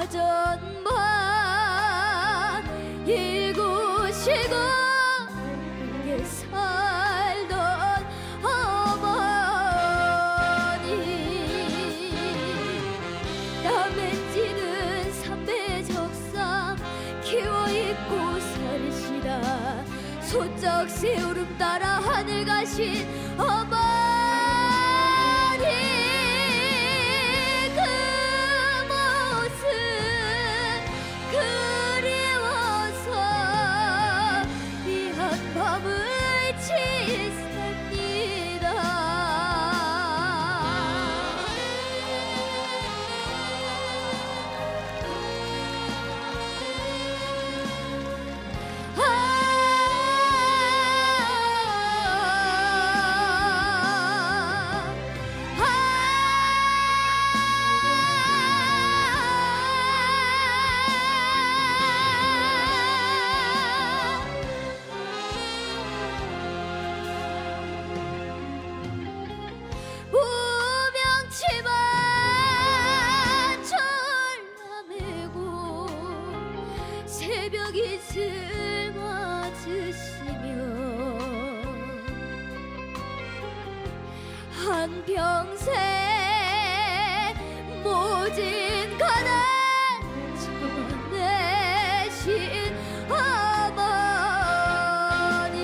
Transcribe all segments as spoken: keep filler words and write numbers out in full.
사전만 일구시고 함께 살던 어머니 땀에 찌는 삼배 적삼 키워 입고 살으시다 소쩍 새우름 따라 하늘 가신 어머니 그 모습 그리워서 이 한밤을 지새니다. 새벽 이슬 맞으시며 한평생 모진 가난 쳐내신 어머니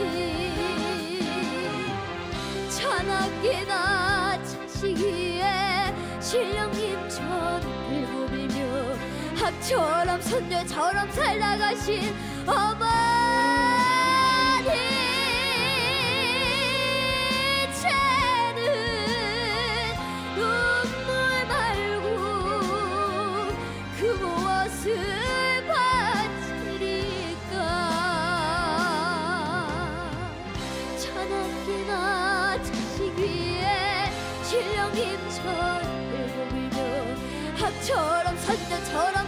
찬악기나 차시기에 신령님 전을 빌며 합처럼 선녀처럼 살아가신 어머니 이제는 눈물 말고 그 무엇을 바치리까. 찬악기나 자식 위에 신령님 전을 빌며 합처럼 선녀처럼